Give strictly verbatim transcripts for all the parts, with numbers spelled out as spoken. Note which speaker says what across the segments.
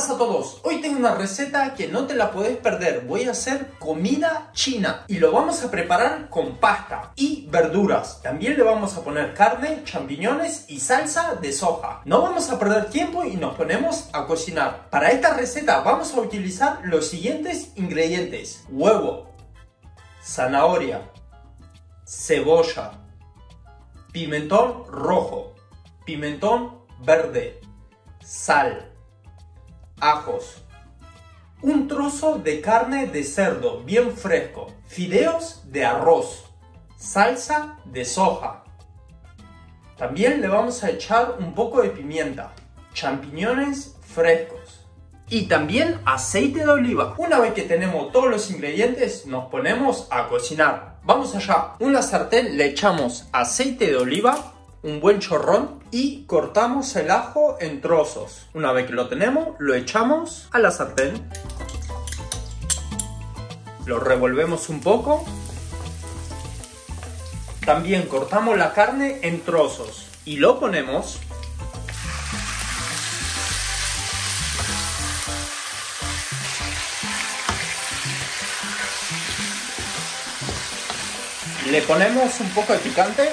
Speaker 1: pasa a todos? Hoy tengo una receta que no te la podés perder. Voy a hacer comida china y lo vamos a preparar con pasta y verduras. También le vamos a poner carne, champiñones y salsa de soja. No vamos a perder tiempo y nos ponemos a cocinar. Para esta receta vamos a utilizar los siguientes ingredientes: huevo, zanahoria, cebolla, pimentón rojo, pimentón verde, sal, ajos, un trozo de carne de cerdo bien fresco, fideos de arroz, salsa de soja. También le vamos a echar un poco de pimienta, champiñones frescos y también aceite de oliva. Una vez que tenemos todos los ingredientes, nos ponemos a cocinar. Vamos allá. Una sartén le echamos aceite de oliva, un buen chorrón, y cortamos el ajo en trozos. Una vez que lo tenemos, lo echamos a la sartén. Lo revolvemos un poco. También cortamos la carne en trozos y lo ponemos. Le ponemos un poco de picante.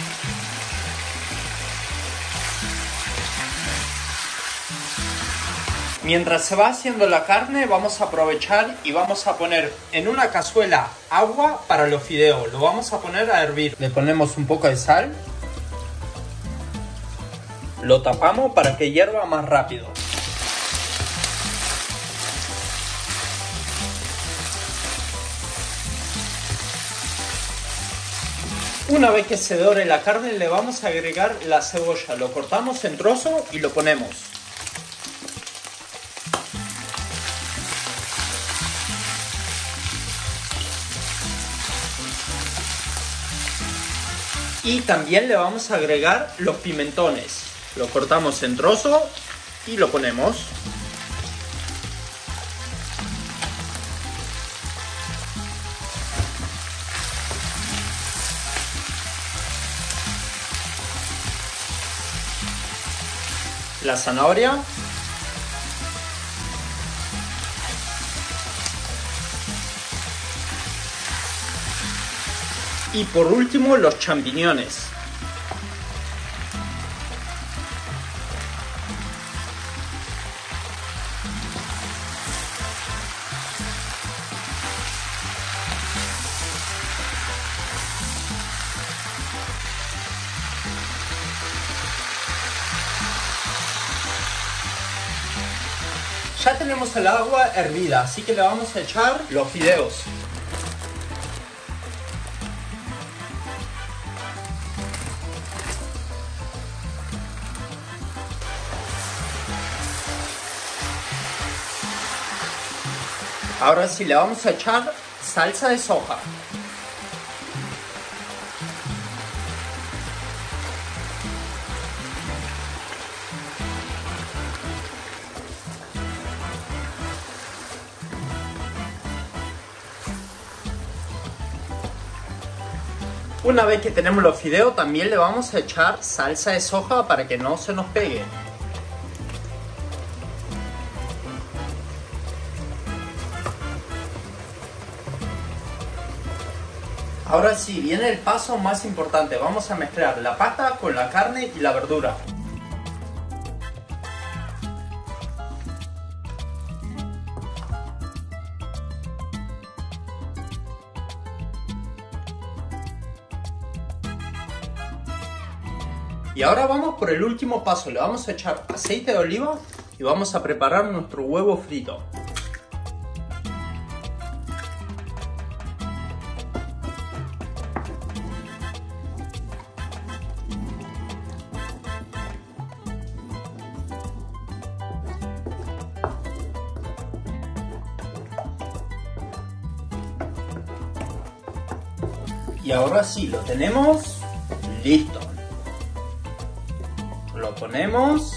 Speaker 1: Mientras se va haciendo la carne, vamos a aprovechar y vamos a poner en una cazuela agua para los fideos. Lo vamos a poner a hervir. Le ponemos un poco de sal. Lo tapamos para que hierva más rápido. Una vez que se dore la carne, le vamos a agregar la cebolla. Lo cortamos en trozos y lo ponemos. Y también le vamos a agregar los pimentones. Lo cortamos en trozos y lo ponemos. La zanahoria. Y por último, los champiñones. Ya tenemos el agua hervida, así que le vamos a echar los fideos. Ahora sí le vamos a echar salsa de soja. Una vez que tenemos los fideos, también le vamos a echar salsa de soja para que no se nos pegue. Ahora sí, viene el paso más importante. Vamos a mezclar la pasta con la carne y la verdura. Y ahora vamos por el último paso. Le vamos a echar aceite de oliva y vamos a preparar nuestro huevo frito. Y ahora sí, lo tenemos listo. Lo ponemos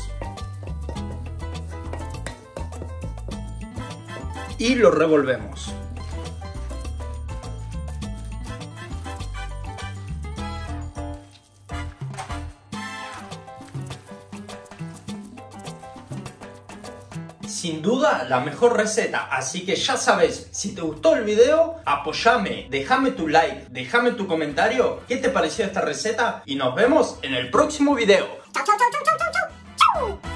Speaker 1: y lo revolvemos. sin duda la mejor receta. Así que ya sabes, si te gustó el video, apóyame, déjame tu like, déjame tu comentario, qué te pareció esta receta y nos vemos en el próximo video.
Speaker 2: Chau, chau, chau, chau, chau, chau, chau.